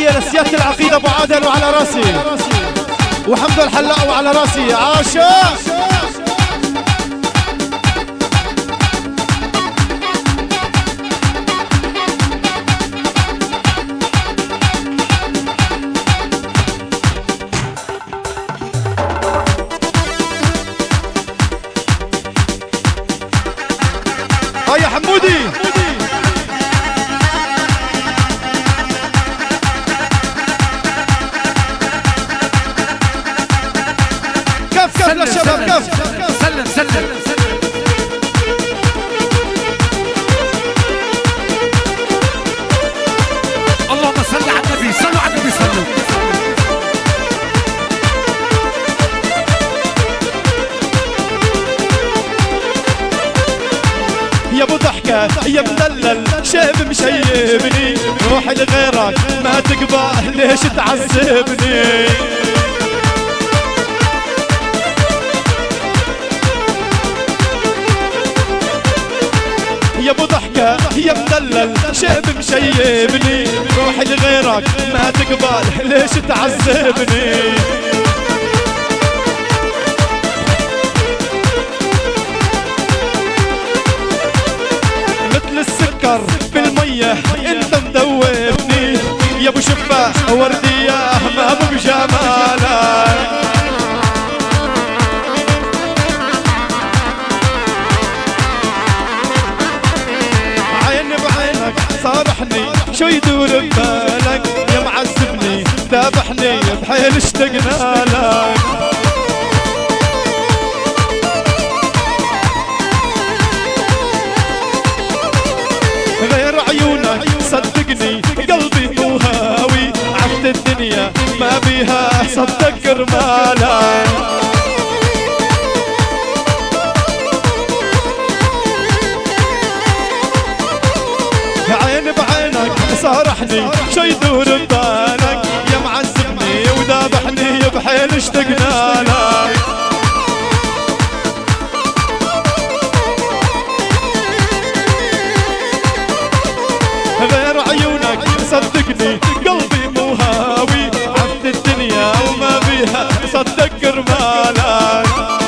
تحية لسيادة العقيدة ابو عادل وعلى راسي، وحمد الحلاق وعلى راسي عاشا. يا حمودي كف للشباب كف. سلم سلم. اللهم صل على النبي، صلوا على النبي صلوا. يا ابو ضحكة يا مدلل شيب مشيبني، روحي لغيرك ما تقبل ليش تعذبني. يا ابو ضحكة يا مدلل شيب مشيبني، روحي لغيرك ما تقبل ليش تعذبني. السكر بالمية انت مدوبني، يا ابو شفاح وردية ما ابو بجمالك. عيني بعينك صارحني شو يدور ببالك، يا معذبني ذابحني بحيل اشتقنا لك. غير عيونك صدقني قلبي مو هاوي، عبد الدنيا ما بيها صدق كرمالك. عين بعينك صارحني شو يدور ببالك، يا معذبني وذابحني بحيل اشتقنا لك. غير عيونك صدقني قلبي مو هاوي، عبد الدنيا وما بيها صدق كرمالك.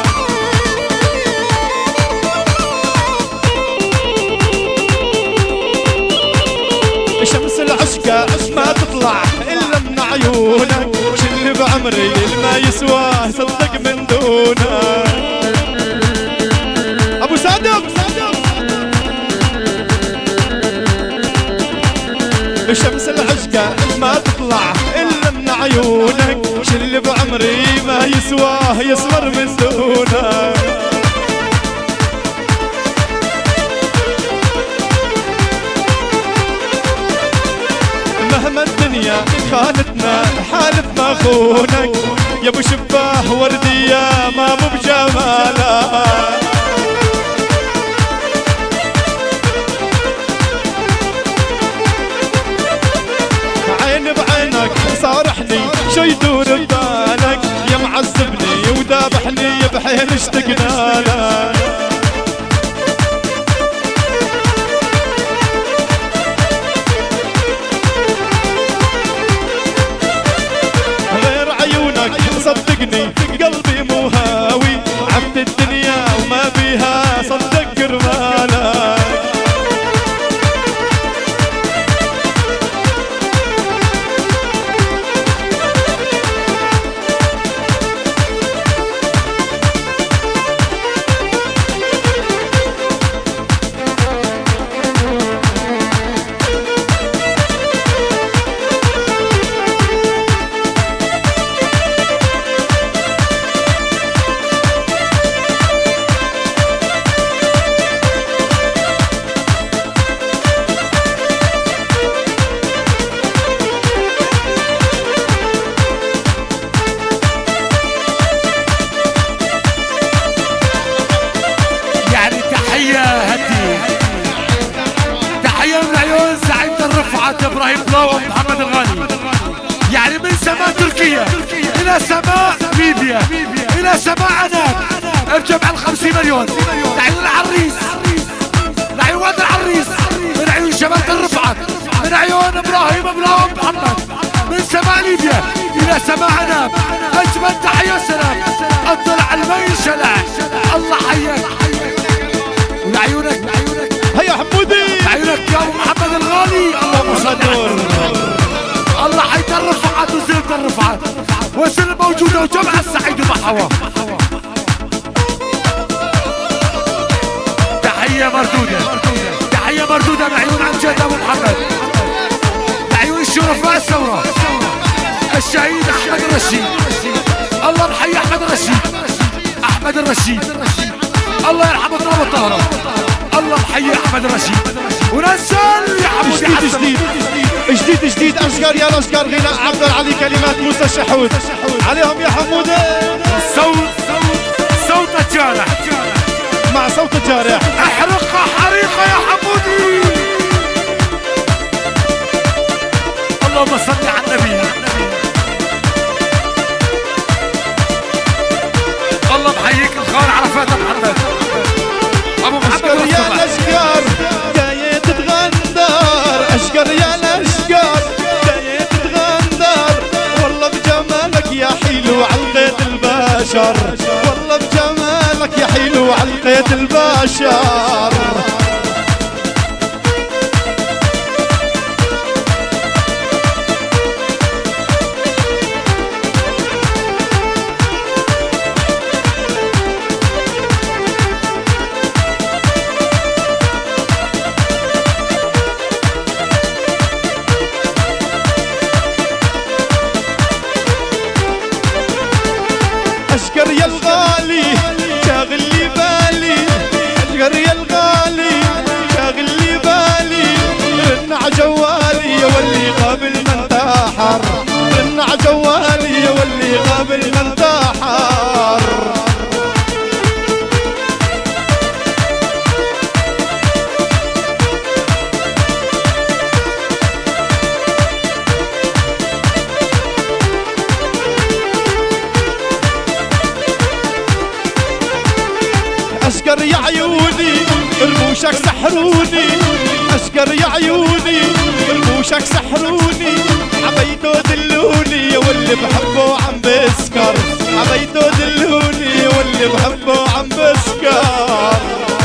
شمس العشقة ما تطلع إلا من عيونك، شل بعمري ما يسواه صدق من دونك. أبو صادق شمس العشقة ما تطلع إلا من عيونك، شل بعمري ما يسواه يسمر من دونك. مهما الدنيا خانتنا حالف ما خونك، يا ابو شفاه وردية ما مو بجمالك. عيني بعينك صارحني شو يدور ببالك، يا معذبني وذابحني بحيل اشتقنا لك. غير عيونك صدقني قلبي مو هاوي، عبد الدنيا وما بيها صدق كرمالك. ابراهيم بلاو ومحمد الغالي، يعني من سماء تركيا الى سماء ليبيا الى سماء عناب بجمع 50 مليون. لعيون العريس، لعيون واد العريس، من عيون شباب الرفعت، من عيون ابراهيم بلاو ومحمد، الى سماع عناب اجمل تحيه وسلام اطلع المي شلع الله حياك ولعيونك هيا حمودي لعيونك يا ابو محمد الغالي اللهم صل على الله حيدر الرفعات وزلت الرفعات وسل موجوده وجمع السعيد ومحوى تحيه مردوده لعيون عن جد ابو محمد لعيون الشرفاء الثوره الشهيد احمد الرشيد الله محيي احمد الرشيد الله يرحمه طلب الطهره الله محيي احمد الرشيد ونزل يا حمودي جديد اشقر يا الاشقر غناء عبد العلي كلمات موسى شحود عليهم يا حمودي صوت الجارح مع صوت الجارح احرقها حريقه يا حمودي اللهم صل على النبي الله محييك الخال عرفات ابو محمد اشقر يا الاشقر جاي تتغندر اشقر يا الاشقر جاي تتغندر والله بجمالك يا حلو علقيت البشر والله بجمالك يا حلو علقيت البشر اشقر يا الغالي شاغل لي بالي اشقر يا الغالي شاغل لي بالي رن ع جوالي يا واللي قابل من تاحر رن ع جوالي يا واللي قابل من تاحر اشقر يا عيوني رموشك سحروني اشقر يا عيوني رموشك سحروني عبيتو دلوني يا واللي بحبه عم بسكر عبيتو دلوني يا واللي بحبه عم بسكر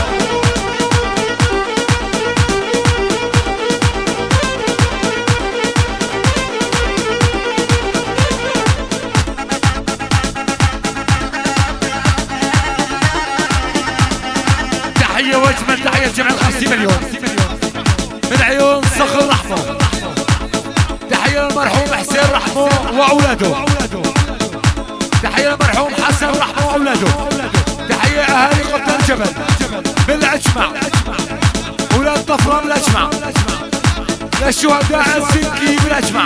تحيه واجمل تحيه جمع 50 مليون من عيون صخر رحمه تحيه للمرحوم حسين رحمه واولاده تحيه للمرحوم حسن رحمه واولاده تحيه اهالي قبطان الجبل بالاجمع اولاد طفران بالاجمع للشهداء السنكي بالاجمع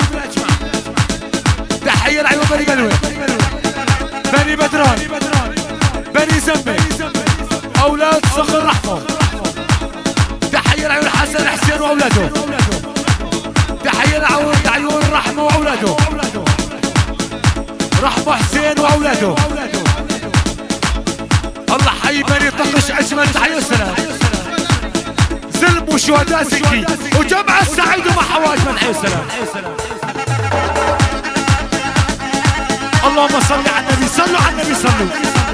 تحيه لعيون بني بلوي بني بدران بني زنبي اولاد صخر رحمه تحيه لعيون حسن حسين واولاده تحيه لعيون رحمه واولاده رحمه حسين واولاده الله حي بني طقش اجمل تحيه وسلام زلم وشهداء سكي وجمع السعيد ومحواج من حي وسلام اللهم صل على النبي صلوا على النبي صلوا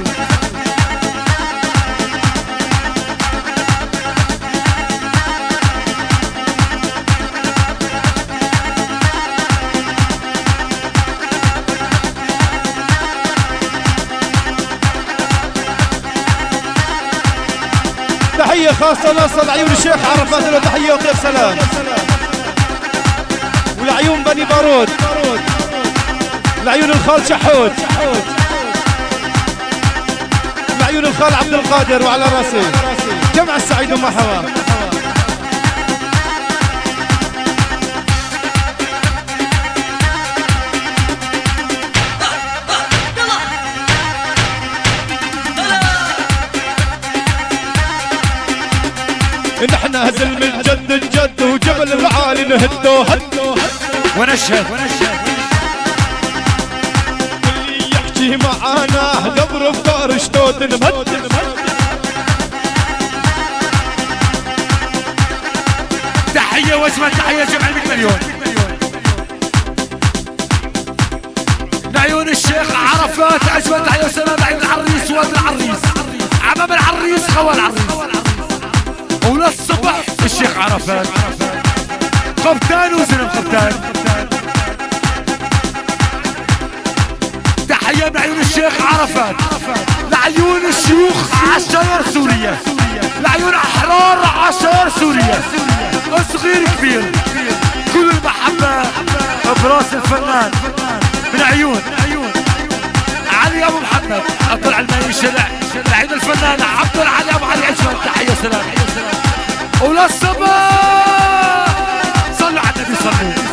تحية خاصة نوصل عيون الشيخ عرفات له تحية وخير سلام ولعيون بني بارود لعيون الخال شحود لعيون الخال عبد القادر وعلى راسي جمع السعيد وما حواه نحن هزل من جد الجد وجبل العالي نهدو هدو ونشهد واللي يحكي معانا قبر افكار شتوت نمد تحية واجمل تحية جمع 100 مليون لعيون الشيخ عرفات اجمل تحية وسلام لعيون العريس وولد العريس عمام العريس خوال العريس وللصبح الشيخ عرفات قبطان وزلم قبطان. تحية لعيون الشيخ عرفات لعيون الشيوخ عشاير سوريا لعيون احرار عشاير سوريا صغير كبير كل المحبة براس الفنان من عيون علي ابو محمد اطلع الماي شلع لعيون الفنان عبد العلي ابو علي اجمل تحية سلام وللصباح صلوا على النبي صلوا.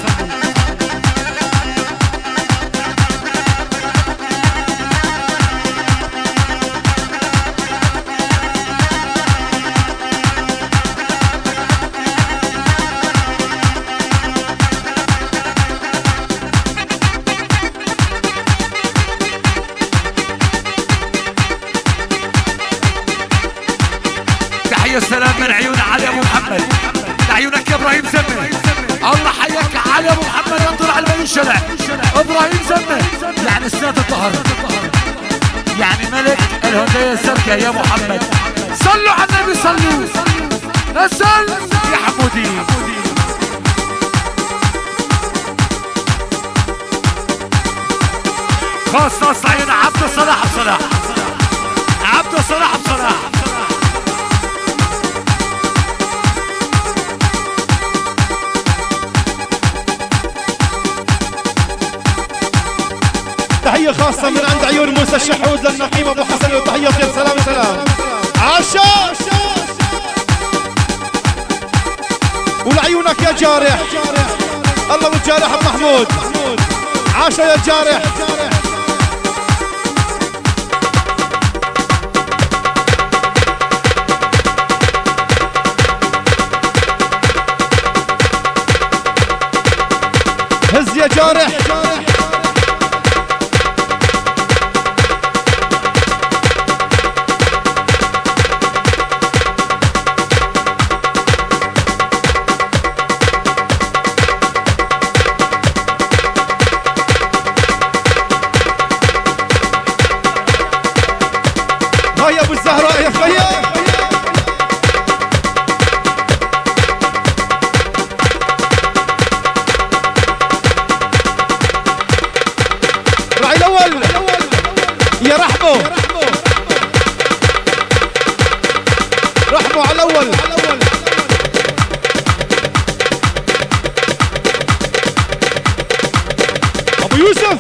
السلام من عيون علي ابو محمد لعيونك يا ابراهيم زمه الله حياك علي ابو محمد انطر على الماء الشلع ابراهيم زمه يعني سناد الظهر يعني ملك الهندية الزرقاء يا محمد صلوا على النبي صلوا نزل يا حمودي. خاصة عيون عبد الصلاح بصلاح عبد الصلاح بصلاح تحية خاصة من عند عيون موسى الشحود للنقيب ابو حسن وتحية يا سلام سلام عاشا ولعيونك يا جارح الله والجارح ابو محمود عاشا يا جارح. هز يا جارح يا ابو الزهراء يا خيا راعي الاول يا رحبو رحبو على الاول ابو يوسف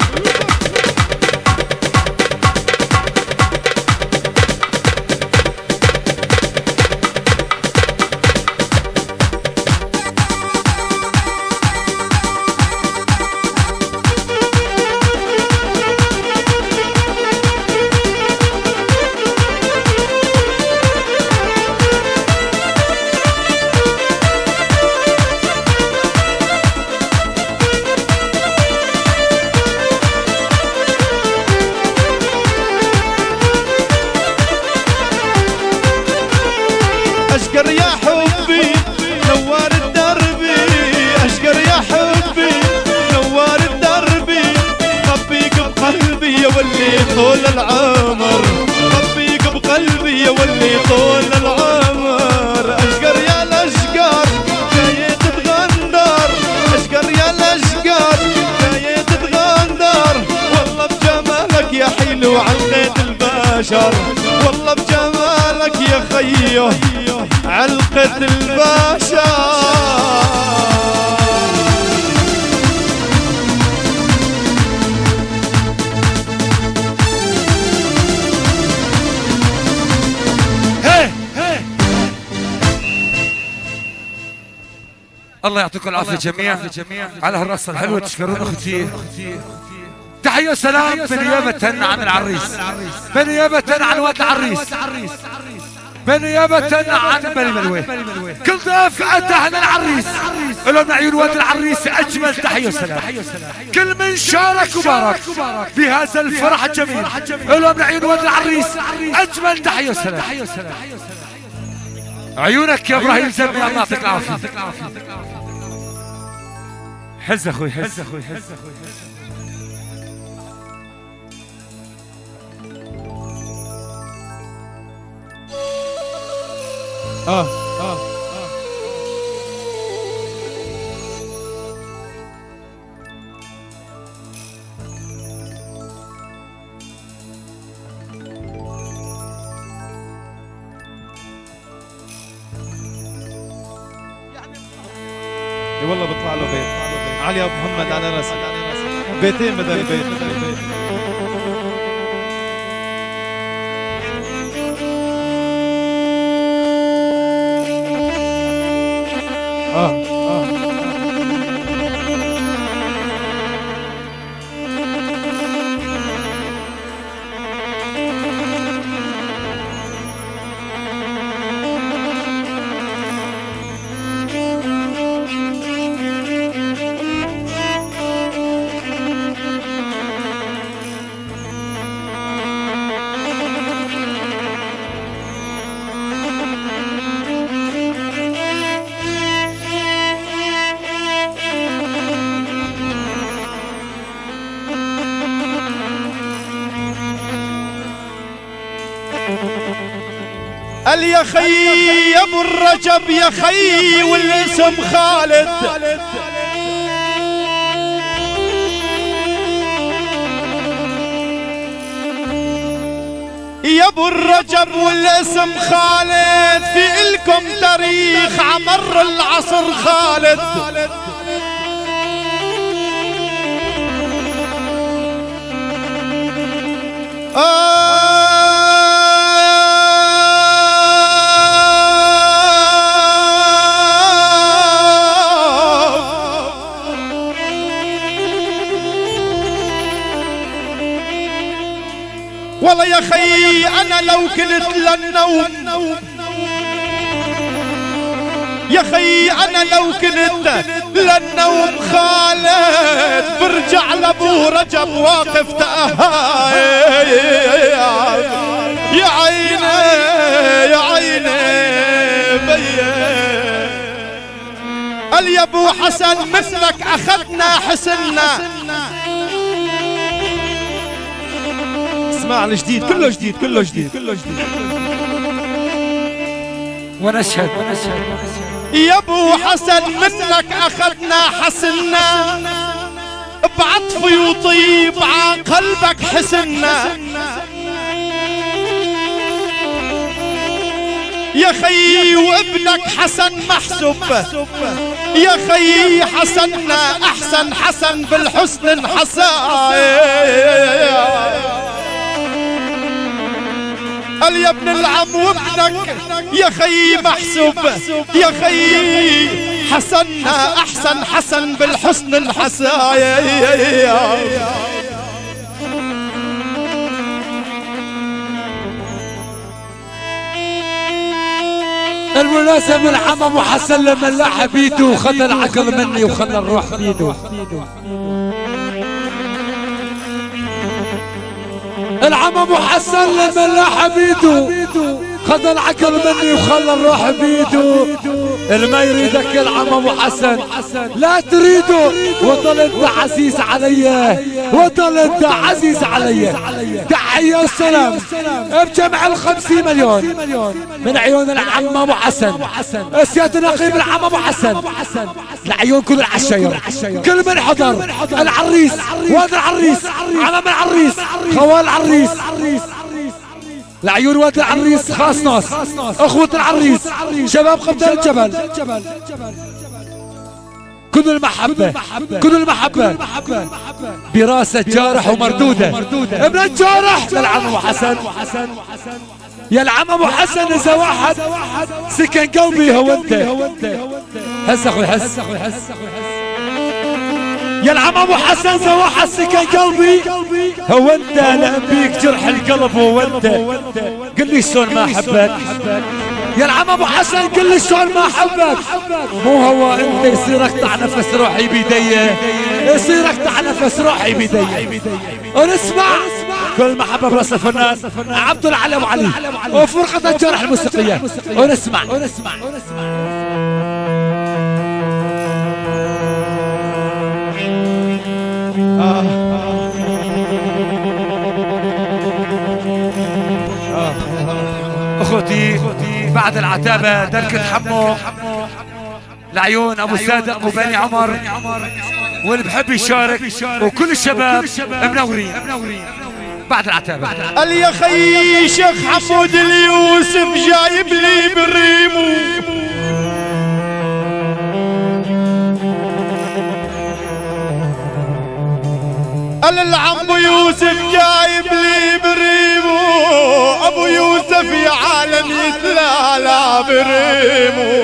اشقر يا حبي نوار الدربي اشقر يا حبي نوار الدربي خبيك بقلبي يا ولي طول العمر خبيك بقلبي يا ولي طول العمر اشقر يا الاشقر جاي تتغندر اشقر يا الاشقر جاي تتغندر والله بجمالك يا حلو علقة البشر والله بجمالك يا خيو علقة البشر. الله يعطيكم العافية جميعا على هالرقصة الحلوة تشكرون اختي. تحية سلام بنيابة عن العريس بنيابة عن واد العريس بنيابة عن بني ملوي كل ضيف أتى هنا العريس لهم عيون واد العريس أجمل تحية وسلام كل من شارك وبارك بهذا الفرح الجميل لهم عيون واد العريس أجمل تحية وسلام. عيونك يا إبراهيم زمي الله يعطيك العافية. حز أخوي حز والله بطلع له بيت علي ابو محمد على راسي بيتين بدل بيت قال يا خي يا ابو الرجب يا خي والاسم خالد يا ابو الرجب والاسم خالد في الكم تاريخ عمر العصر خالد والله يا خي انا لو كنت للنوم يا خي انا لو كنت للنوم خالد برجع لابو رجب واقف يا عيني يا عيني قال يا ابو حسن مثلك اخذنا حسنا اسمع الجديد كله جديد كله جديد كله جديد ونشهد يا ابو حسن منك اخذنا حسنا بعطف وطيب على قلبك حسنا يا خي وابنك حسن محسوب يا خي حسنا احسن حسن بالحسن انحسن قال يا ابن العم وابنك يا خي محسوب يا خي حسنا احسن حسن بالحسن انحسن المناسب العم ابو حسن لما لاح بيده وخلى العقل مني وخلى الروح بيده العم ابو حسن لما لاح بيده خذ العقل مني وخلى الروح بيده ما يريدك العم ابو حسن لا تريده وظل انت عزيز علي وظل انت عزيز علي تحية والسلام بجمع 50 مليون من عيون العم ابو حسن سيادة نقيب العم ابو حسن لعيون كل العشاير كل من حضر العريس واد العريس عمام العريس خوال العريس لعيون واد العريس خاص ناس اخوة العريس شباب قبطان الجبل كل المحبة كل المحبة براسة جارح ومردودة ابن الجارح للعم ابو حسن يا العم ابو حسن اذا واحد سكن قلبي هو انت هس اخوي هس يا العم ابو حسن اذا واحد سكن قلبي هو انت لان بيك جرح القلب هو انت قل لي شلون ما احبك يا العم ابو حسن قل لي شلون ما احبك مو هو انت يصير اقطع نفس روحي بيدي يصير اقطع نفس روحي بيدي ونسمع كل محبه براس الفنان عبد العلي ابو علي وفرقه الجرح الموسيقيه ونسمع اخوتي بعد العتابة دركة حمو لعيون ابو صادق وبني عمر، واللي بحب يشارك وكل الشباب منورين بعد العتابة. قال يا خي شيخ حمود اليوسف جايب لي بريمو، قال العم يوسف جايب لي بريمو، ابو يوسف يا عالم يتلالى بريمو.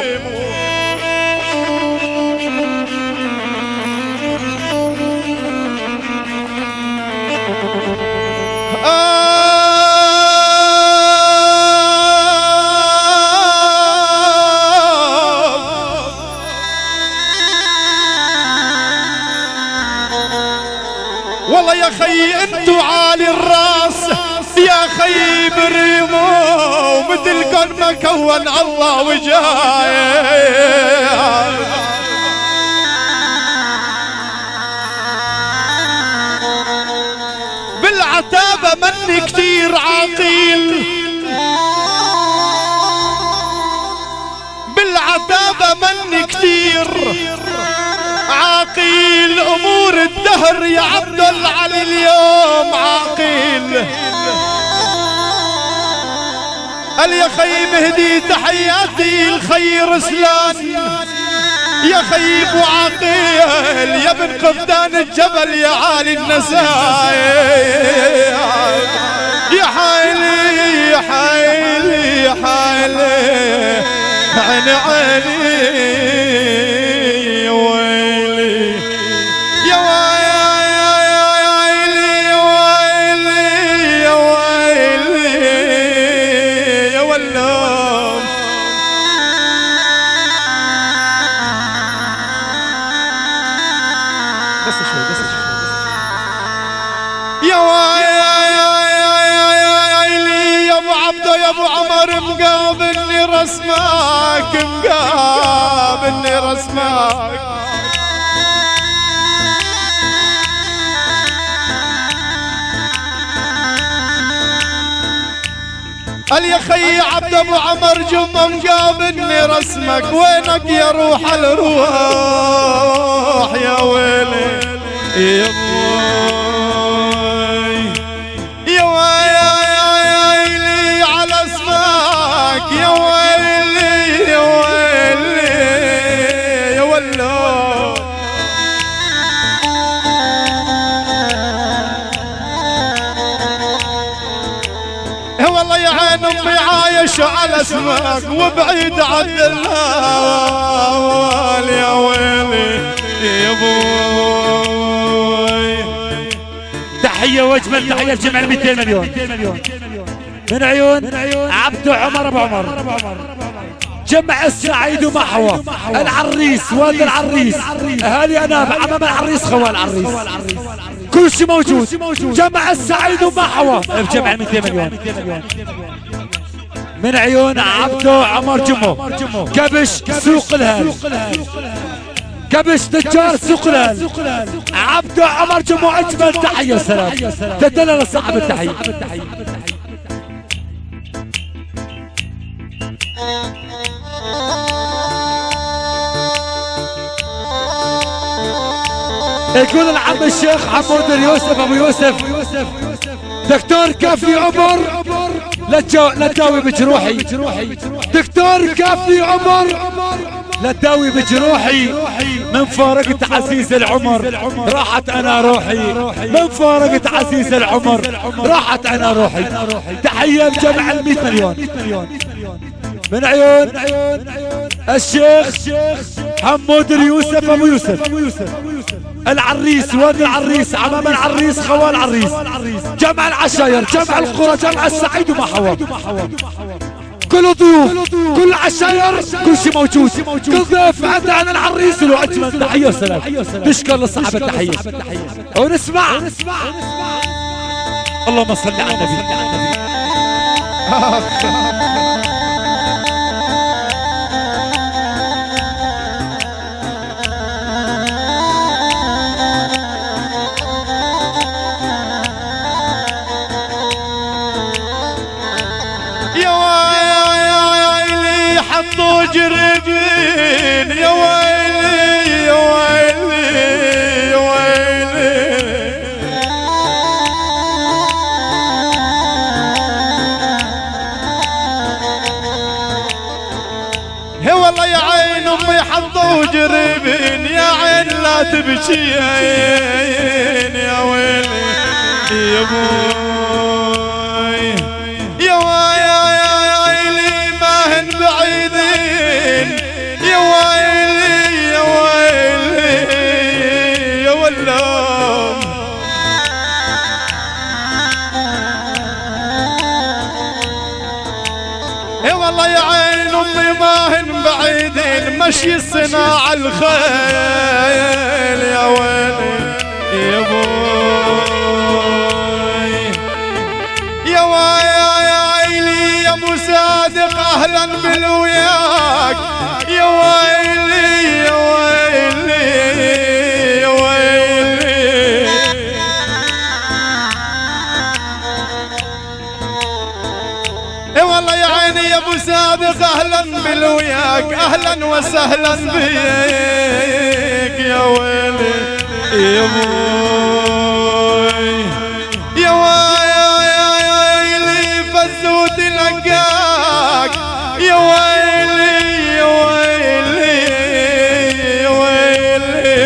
والله يا خي انتو عالي الراس يا خي بريمو، مثلكن ما كون الله وجاي. بالعتابة مني كتير عقيل، بالعتابة مني كتير عاقيل، امور الدهر يا عبد العلي اليوم عاقيل. قال يا خي مهدي تحياتي الخي رسلان، يا خي ابو عقيل يا بن قفدان الجبل يا عالي النسايا، يا حايلي يا حايلي يا حايلي عيني عيني مقابلني رسمك مقابلني رسمك. قال يا خي عبد ابو عمر جمه مقابلني رسمك، وينك يا روح الروح يا ويلي يا يا ويلي يا ويلي يا ولو. والله يا عين امي عايش على اسمك وبعيد عن الله يا ويلي يا ابوي. تحية واجمل تحية لجمع 200 مليون من عيون عبدو عمر ابو عمر، جمع السعيد ومحوى العريس والد العريس اهالي اناب عمام العريس خوال العريس كل شيء موجود. جمع السعيد ومحوى بجمع 200 مليون من عيون عبدو عمر جمو. كبش سوق الهال، كبش تجار سوق الهال، عبدو عمر جمو. اجمل تحية وسلام تدلل لصاحب التحية. يقول العم الشيخ حمود اليوسف ابو يوسف، دكتور كافي عمر لا تداوي بجروحي، دكتور كافي عمر لا تداوي بجروحي، من فارقة عزيز العمر راحت انا روحي، من فارقة عزيز العمر راحت انا روحي. تحية بجمع 100 مليون من عيون الشيخ حمود اليوسف ابو يوسف، العريس وادي العريس عمام العريس خوال العريس، جمع العشاير جمع القرى جمع السعيد ومحوى، كل ضيوف كل عشاير كل شيء موجود، كل ضيف عنده عن العريس له اجمل تحيه وسلام. نشكر لصاحب التحيه ونسمع اللهم صل على النبي. وجربين يا ويلي يا ويلي يا ويلي. هي والله يا عين امي حظه وجربين يا عين لا تبكين يا ويلي يا بوي يا ويلي ما هن بعيدين يا ويلي يا ويلي يا ولام. اي والله يا عين امي ما هن بعيدين مشي صناع الخيل يا ويلي يا بوي يا ويلي يا ابو صادق اهلا بالوياك يا ويلي يا ويلي يا ويلي. اي والله يا عيني يا ابو صادق اهلا بالوياك اهلا وسهلا بيك يا ويلي يا بوي يا ويلي فزوت لقاك يا ويلي يا ويلي يا ويلي.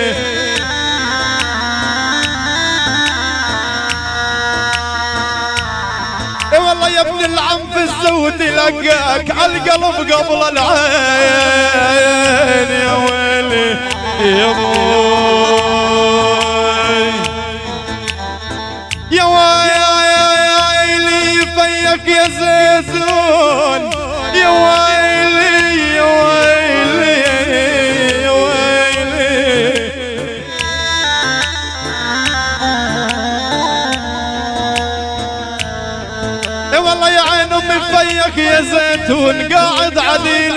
اي والله يا ابن العم فزوت لقاك عالقلب قبل العين يا ويلي يا بوي يا ويلي فيك يا زيتون يا ويلي يا ويلي يا ويلي. اي والله يا عين امي فيك يا زيتون قاعد عديل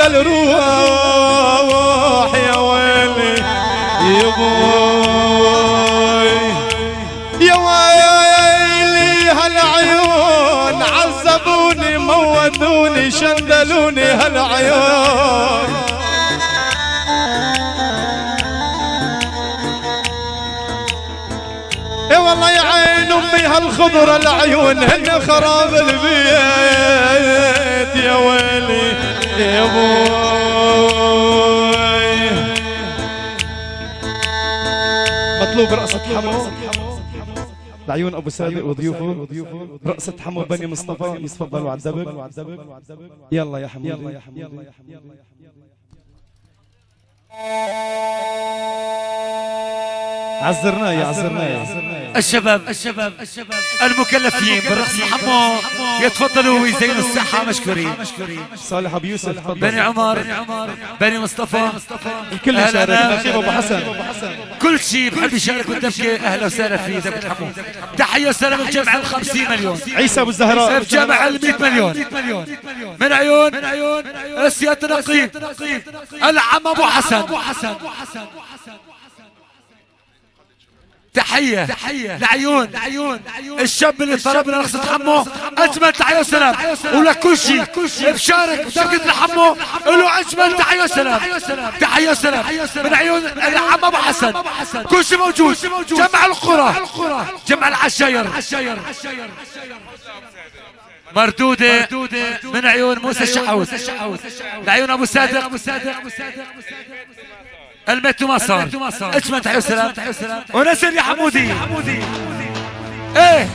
الروح يا ويلي يا بوي يا ويلي هالعيون عذبوني موتوني شندلوني هالعيون. اي والله يا عين امي هالخضرة العيون هن خراب البيت يا ويلي يا بوي. مطلوب رقصة حمو لعيون ابو صادق وضيوفه رقصة حمو بني مصطفى يتفضلوا على الدبل. يلا يا حمو يلا يا حمو. عزرنا يا الشباب المكلفين بالرقص الحمو يتفضلوا ويزينوا الساحة مشكورين. صالح ابو يوسف بني عمر بني مصطفى الكل يشارك نجيب ابو حسن كل شيء بحب يشارك بالدبكة. اهلا وسهلا في دبكة حمو. تحية وسلام بجمع 50 مليون عيسى ابو الزهراء بجمع 100 مليون من عيون سيادة النقيب العم ابو حسن. تحية لعيون الشاب اللي طلبنا رقصة حمو. أجمل تحية وسلام ولك كل شيء بشارك بدبكة الحمو له أجمل تحية وسلام. تحية وسلام من عيون العم أبو حسن. كل شيء موجود. جمع القرى جمع العشاير مردودة من عيون موسى الشحوت لعيون أبو صادق الميت ما صار. اجمل تحية وسلام ونسل يا حمودي. ايه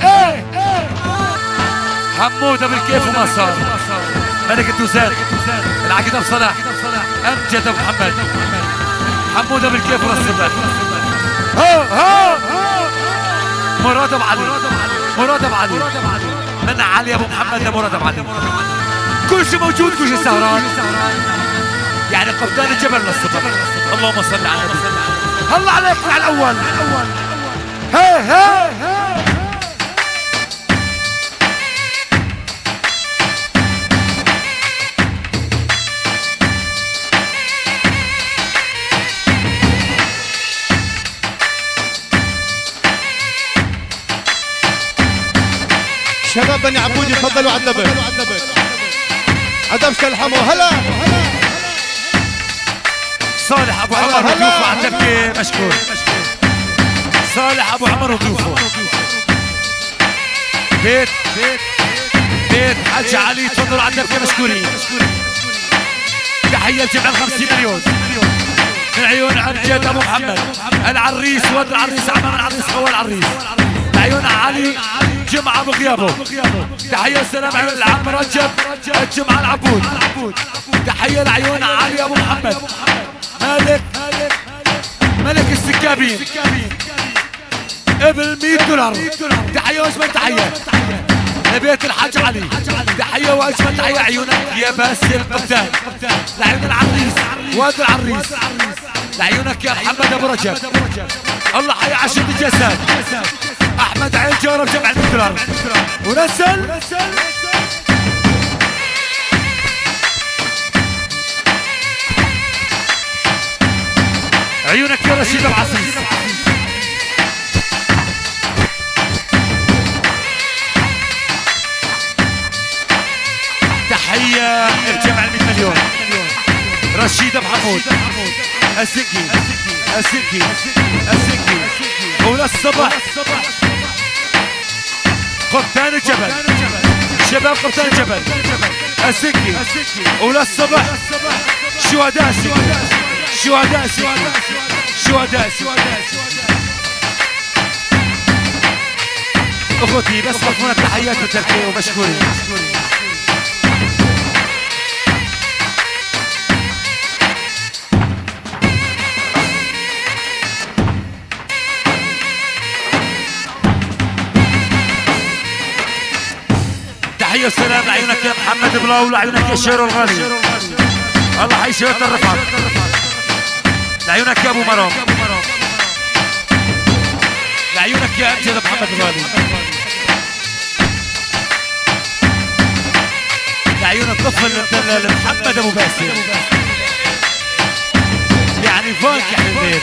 حمودة بالكيف وما صار. ملك الدوزان العقيد ابو صلاح امجد ابو محمد حمودة بالكيف ورسبت. مراد ابو علي من علي ابو محمد لمراد ابو علي. كل شيء موجود كل شيء سهران يعني قبطان الجبل للصبح. اللهم صل على النبي. الله عليك على الاول. هي شباب بني عبود يتفضلوا على الدبل. عدبش الحمو هلا صالح ابو عمر وضيوفه على الدبكه مشكور. صالح ابو عمر وضيوفه. بيت حج علي تفضلوا على الدبكه مشكورين. تحيه لجمع ال50 مليون من عيون امجد ابو محمد العريس ود العريس عمام العريس خوال العريس. عيون علي جمعه بغيابه. تحيه وسلام عيون العم رجب الجمعه العبود. تحيه لعيون علي ابو محمد ملك السكابين ابن $100. تحيه واجمل تحيه لبيت الحاج علي. تحيه واجمل تحيه عيونك يا باسل قبطان. لعيون العريس واد العريس. لعيونك يا محمد ابو رجب. الله حي عشرة الجسد. احمد عين جاره بجمع $100 ونزل. عيونك يا رشيد العزيز. تحية الجمع ال100 مليون. رشيد محمود الزكي أولى الصبح قبطان الجبل. شباب قبطان الجبل الزكي أولى الصبح. شهداء اخوتي بس مضمون التحيات والتركيه ومشكورين. تحيه وسلام لعيونك يا محمد بلاو. لعيونك يا شيرو الغالي. الله حي شيرة الرفعت. لعيونك يا ابو مرام. لعيونك يا امجد محمد الغالي. لعيون الطفل محمد ابو باسل. يعني فانك يا حبيبي.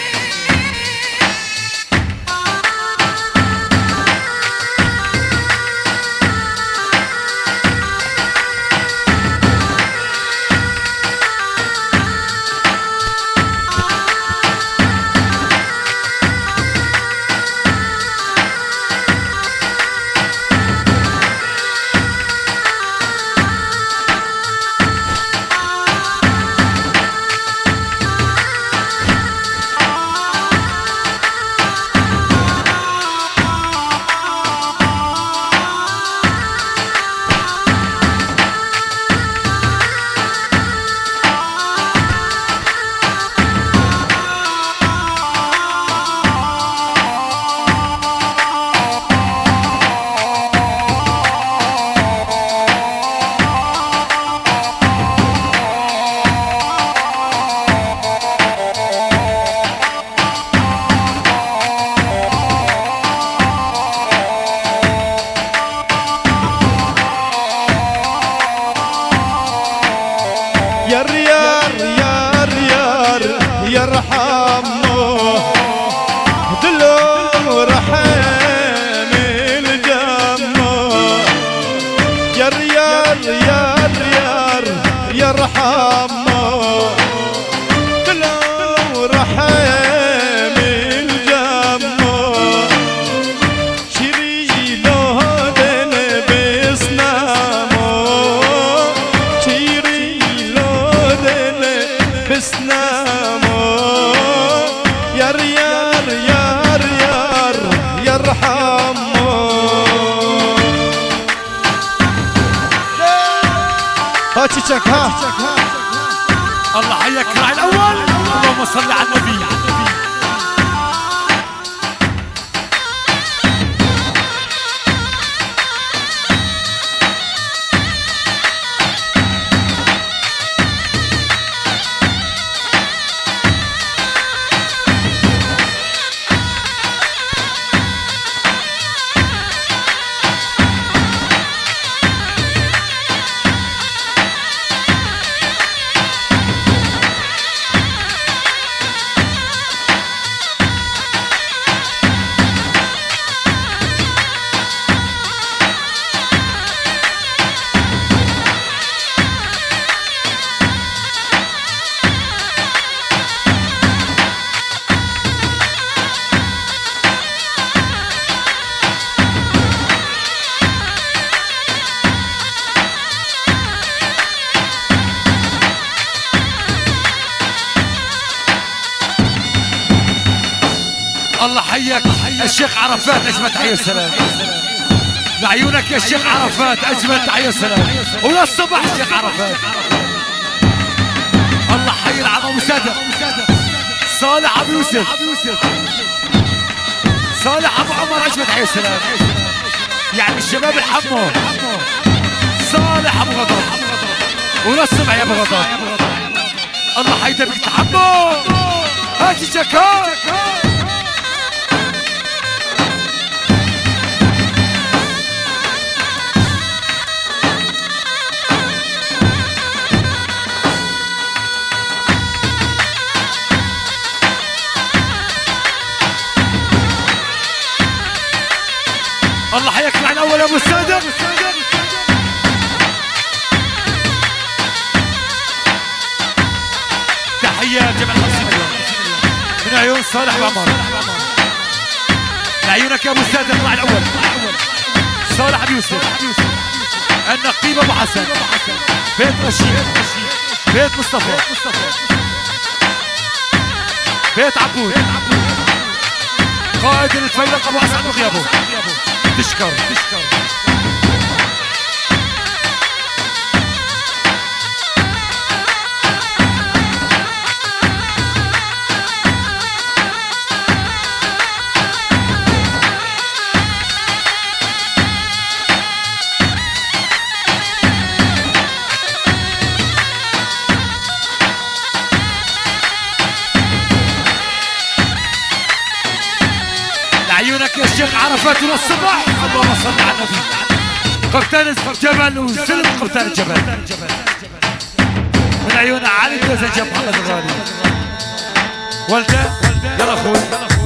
الله حياك راعي الاول. اللهم صل على النبي. حيك الشيخ عرفات، اجمل تحيه السلام لعيونك يا الشيخ عرفات، اجمل تحيه السلام وللصبح الشيخ عرفات. الله حي العم ابو سادة صالح ابو يوسف، صالح ابو عمر، اجمل تحيه السلام يعني الشباب الحمو، صالح ابو غضب وللصبح يا ابو غضب. الله حي تبك تحمو، هاتي جاكار. الله حياك مع الاول ابو السادة. تحية جمع 50 مليون من عيون صالح وعمر، لعيونك يا ابو السادة. اطلع الاول صالح ابو يوسف، النقيب ابو حسن، بيت رشيد، بيت مصطفى، بيت عبود، قائد الفيلق ابو اسعد وغيابه. تشكر لعيونك يا الشيخ عرفات وللصبح. اللهم صل على النبي. قبطان الجبل وسلم قبطان الجبل من عيون علي الدزنجة محمد الغالي. والده يلا اخوي.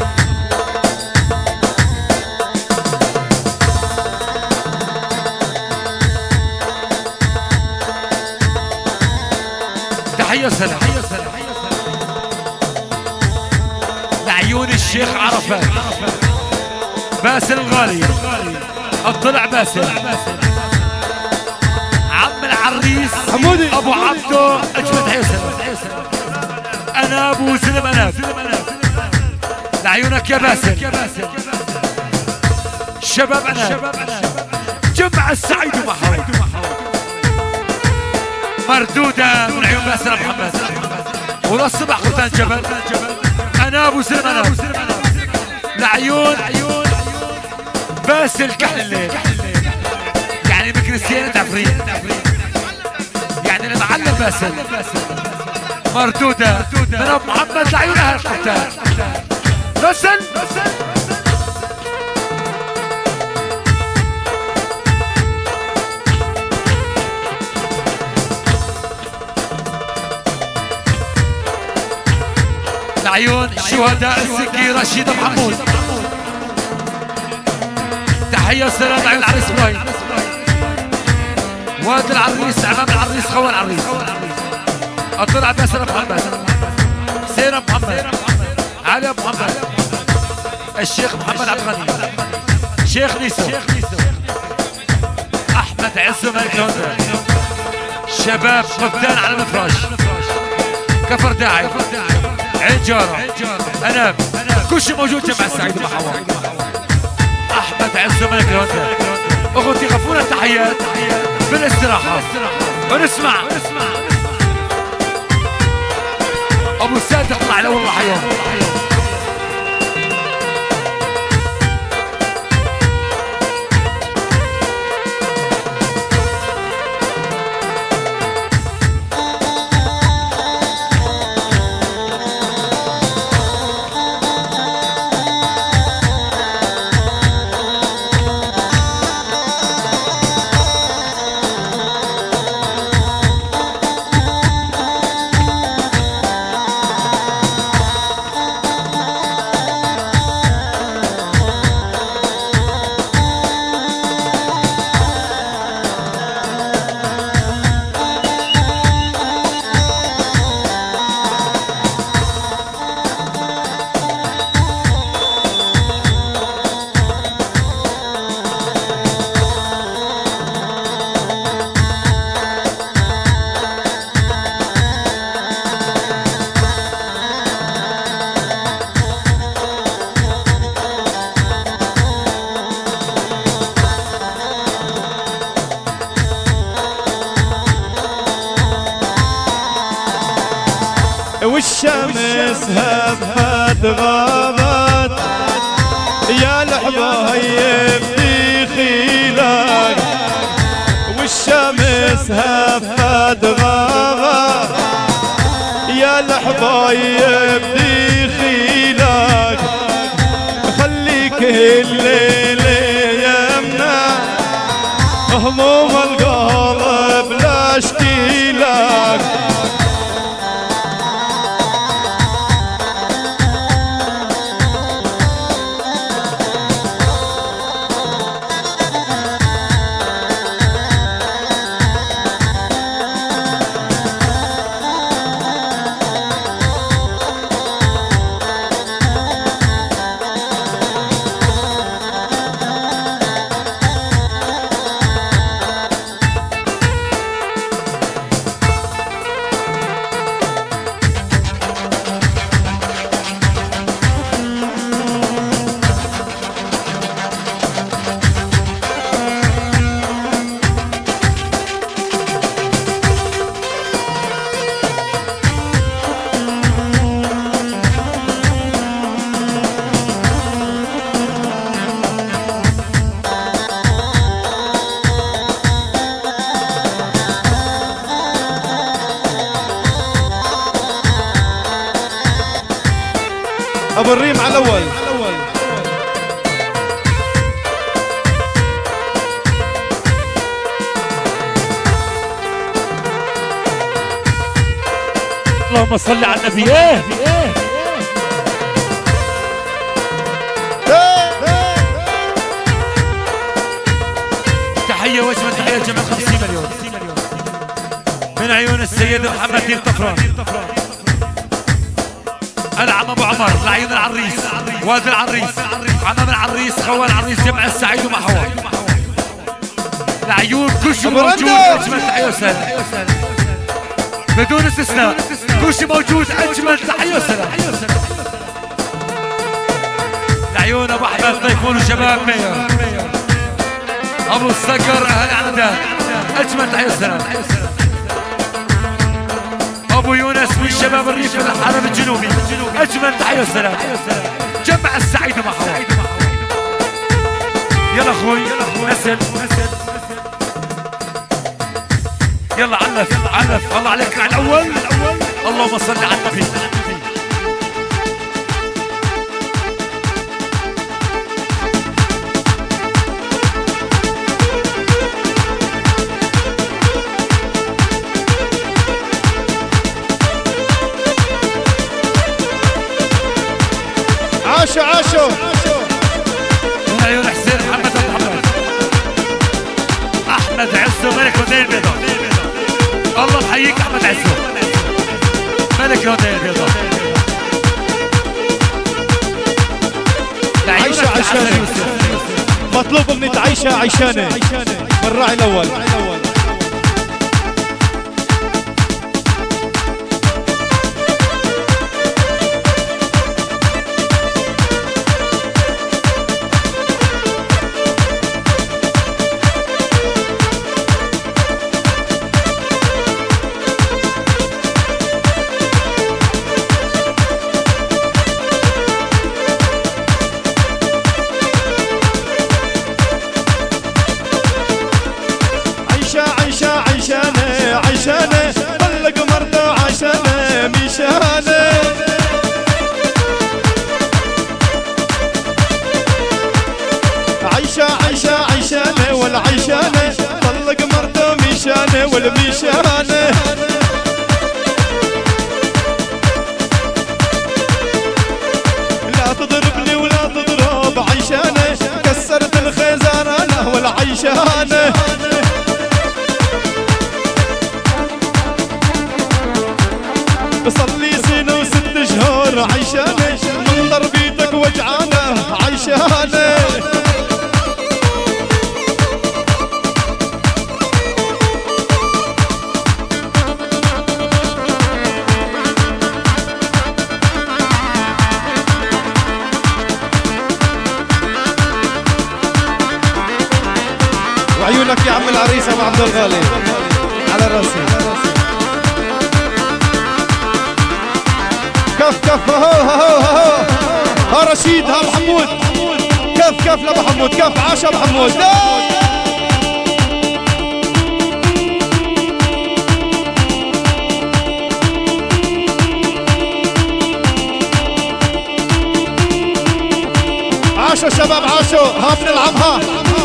تحية سلام لعيون الشيخ عرفات. باسل الغالي، اطلع باسل، عم العريس حمودي ابو عبده، اجمل حيسن. انا ابو سلم اناب لعيونك يا باسل. شباب اناب جمع السعيد ومحمود، مردوده من عيون باسل محمد وللصبح قبطان جبل. انا ابو سلم اناب لعيون باسل كحل الليل يعني بكريستيانة عفريت يعني المعلم باسل. مردودة من ابو محمد لعيون اهل القبطان. باسل لعيون شهداء السكي رشيد محمود. تحية وسلام لعيون العريس ابراهيم، واد العريس، امام العريس، خوان العريس. اطلع باسل محمد، حسين محمد، علي ابو محمد، الشيخ محمد عبد الغني، شيخ نيسو، احمد عزو ملك لندن. شباب قبطان على المفراش، كفر داعي، عين جارة، اناب، كل شيء موجود. جمع السعيد ومحور، احمد عزو ملك لندن. اخوتي غفونا التحيات بالاستراحة ونسمع ابو السادة. اطلع الاول حياه. الشمس هفت غابت يا الحبايب دخيلك والشمس هفت غابت يا الحبايب دخيلك خليك الليل يمنا هموم القلب لا اشكيلك ابو الريم على الاول اللهم صل على النبي. تحية وجبة تحية جمال 50 مليون من عيون السيد محمد دين طفران العم ابو عمر لعيون العريس وادي العريس عمام العريس خوان العريس جمع السعيد ومحور لعيون كل شيء موجود. اجمل تحيه وسلام بدون استثناء كل شيء موجود. اجمل تحيه وسلام لعيون ابو احمد طيفون وشباب مير ابو الصقر اهل عندان. اجمل تحيه وسلام ابو يونس من شباب الريف الحرم الجنوبي. اجمل تحيه والسلام جمع السعيد ومحور. يلا اخوي نسل يلا علف الله عليك على الاول. اللهم صل على النبي. عاشوا من عيون حسين محمد محمد احمد عزو ملك ودين البيضاء. الله يحييك احمد عزو ملك ودين البيضاء. عيشة عشانة مطلوب منك عيشة عيشانة من الراعي الاول. عيشانة طلق مرته عشانة ميشانة عيشانة والعيشانة طلق مرته ميشانة والميشانة. لا تضربني ولا تضرب عيشانة كسرت الخزانة والعيشانة. بصلي سنة وست شهور عيشانة من ضربيتك وجعانة عيشانة. وعيونك يا عم العريس ابو عبد الغالي على راسي. كف ها رشيد ها محمود كف لابو حمود كف عاش ابو حمود عاشوا شباب عاشوا ها بنلعبها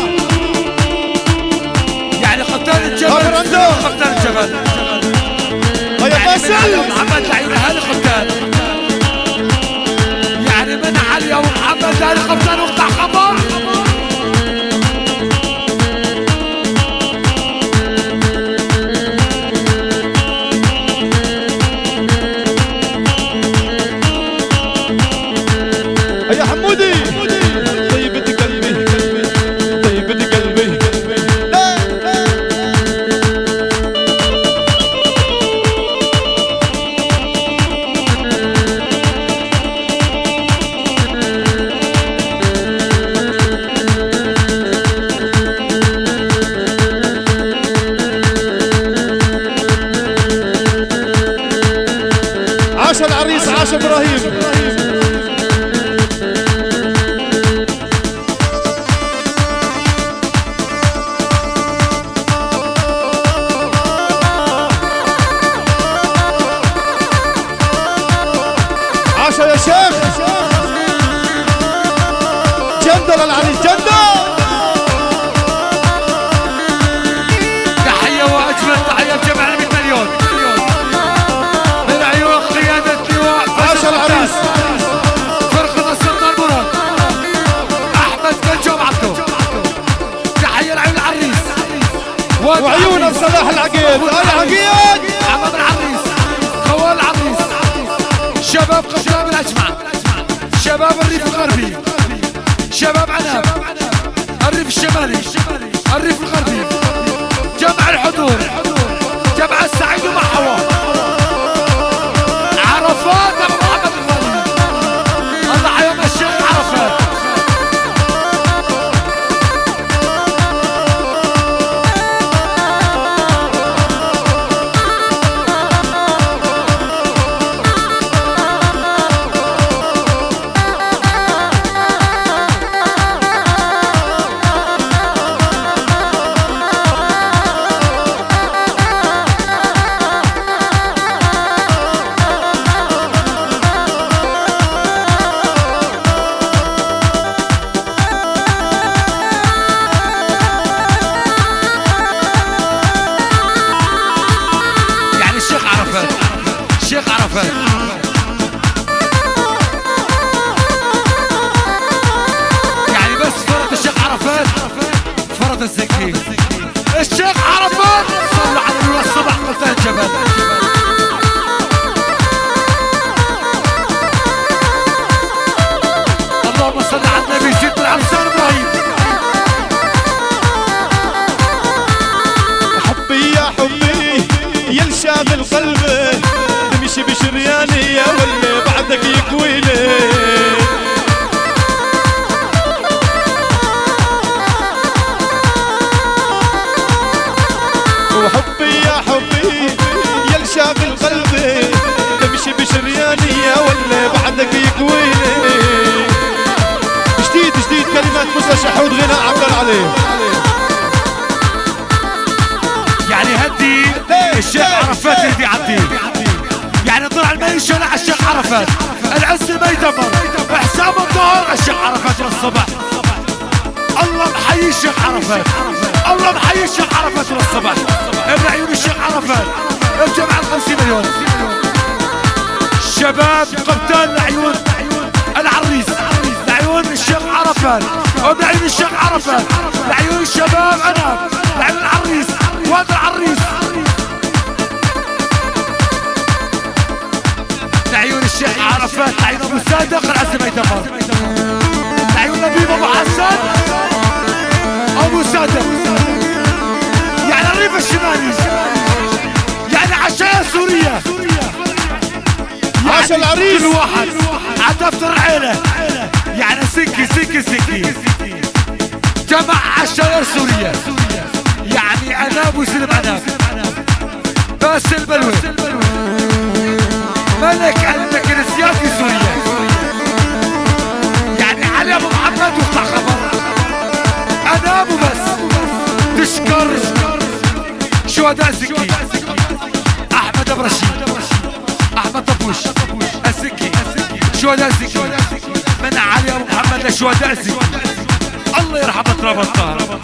يعني قبطان الجبل قبطان الجبل يا فاسل محمد لعيبه هذا قبطان يعني من علي ابو محمد هذا قبطان وقطع خبر يا حمودي عاش العريس عاش ابراهيم عاش يا شيخ جندل العريس جندل تحيه واجمل تحيه بجمع 100 مليون من عيون قياده لواء عاش العريس فرقه السلطان مراد احمد بن جوب عبده تحيه لعيون العريس وعيون صلاح العقيد العقيد عمام العريس خوال العريس شباب قبطان الاجمع شباب الريف الغربي شباب عناب الريف الشمالي الريف الغربي جمع الحضور جمع السعيد ومحوى عرفات ابو محمد الغالي الله حيوم الشيخ عرفات يعني بس فرد الشيخ عرفات فرد الزكي الشيخ عرفات صلوا على النبي الصبح قبطان الجبل اللهم صل على النبي سيدنا العرسان ابراهيم حبي يا حبي يا الشاغل قلبي تمشي بشرياني يا واللي بعدك يكويني وحبي يا حبي يا الشاغل قلبي تمشي بشرياني يا واللي بعدك يكويني جديد كلمات موسى شحود غناء عبد العلي يعني هدي الشيخ عرفات يهدي عبدي يعني طلع الميشن على الشيخ عرفات العز ما يدمر حسام الظهر الشيخ عرفات للصبح الله محيي الشيخ عرفات الله محيي الشيخ عرفات للصبح ابن عيون الشيخ عرفات الجمع 50 مليون شباب قبطان لعيون العريس لعيون الشيخ عرفات وابن عيون الشيخ عرفات لعيون الشباب انا لعيون العريس وهذا العريس لعيون الشيخ عرفات لعيون ابو صادق العز ما يدمر لعيون نبيب ابو حسن ابو صادق يعني الريف الشمالي يعني عشاء سوريا عاش العريس كل واحد عدفتر العيلة يعني سكي جمع عشاء سوريا يعني عناب وسلم عناب باسل بلوي ملك المكنسيات في سوريا، يعني علي ابو محمد وطلع خبر. انا ابو بس تشكر شهداء زكي، احمد ابو رشيد، احمد طبوش الزكي، شهداء زكي، من علي ابو محمد لشهداء زكي. الله يرحم تراب الطاهر.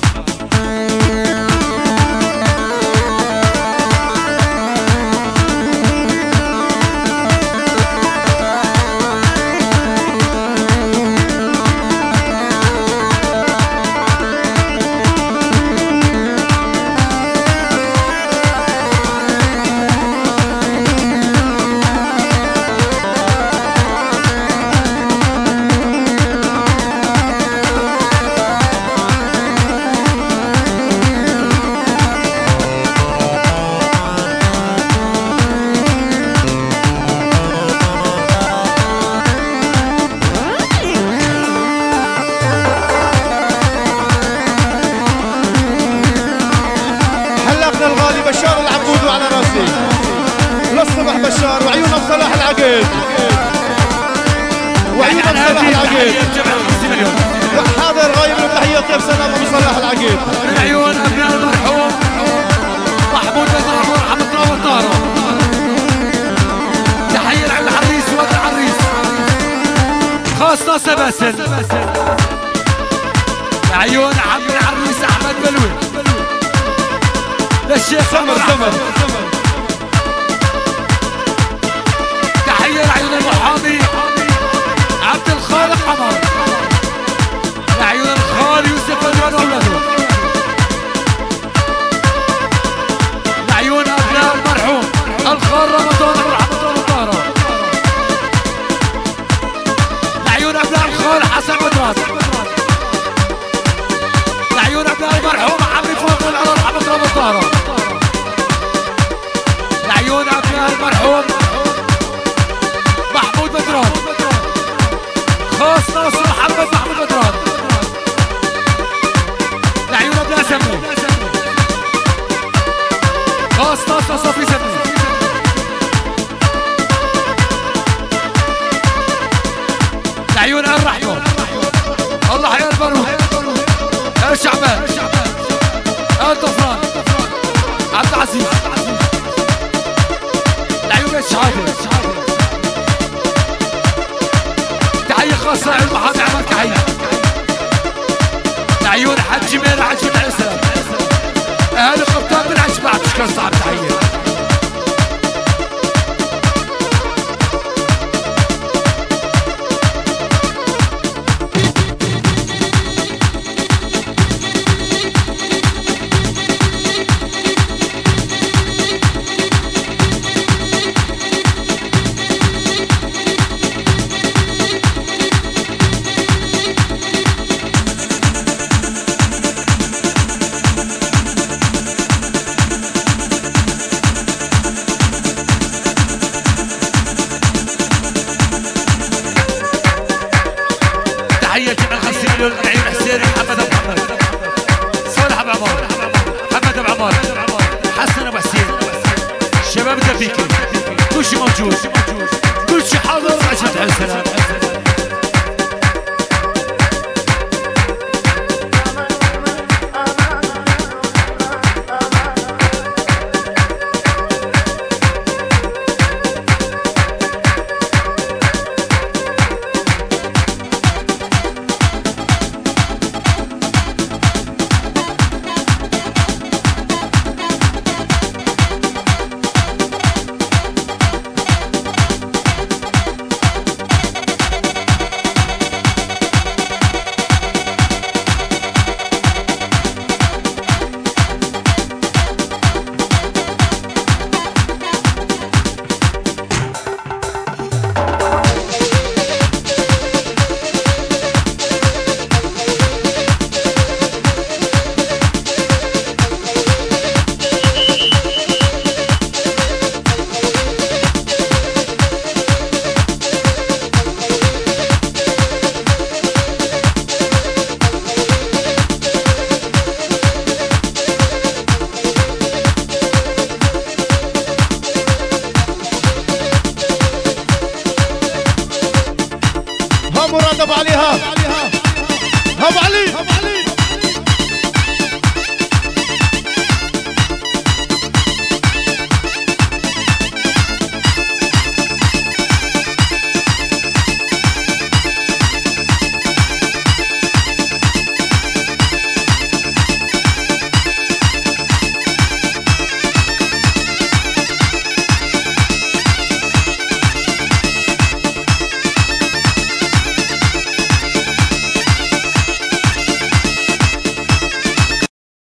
بشار العبود وعلى راسي للصبح بشار وعيونها بصلاح العقيد، وعيونها بصلاح العقيد. حاضر غايب له تحية طيب سلام ابو صلاح العقيد. من عيون ابناء المرحوم محمود بدر ورحمة الله وطاره. تحية لعيون العريس وولد العريس خاص ناصر باسل. عيون عم العريس احمد بلوي للشيخ سمر سمر. تحية لعيون المحامي عبد الخالق عمر، لعيون الخال يوسف بدران وولده، لعيون ابناء المرحوم الخال رمضان ورحمة الله وطاره، لعيون ابناء الخال حسن بدران، لعيون ابناء المرحوم عمرو فاضل على رحمة الله وطاره، لعيون ابناء المرحوم محمود بدران خاص ناصر محمود بدران، لعيون ابناء سمي خاص ناصر صفي سمي، لعيون الرحمة الله حيا البارود شعبان طفران عبد العزيز، لعيون الشهادة. تحية خاصة لعيون محامي عماد كحيل، لعيون حج مير حج بن عسى، اهالي قبطان بن عشبع تشكر صعب. تحية